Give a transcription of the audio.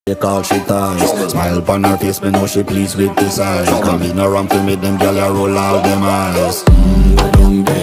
Take all she ties. Smile upon her face, me know she pleased with this eye. Come in around to make them gyal a roll out them eyes. Go down there.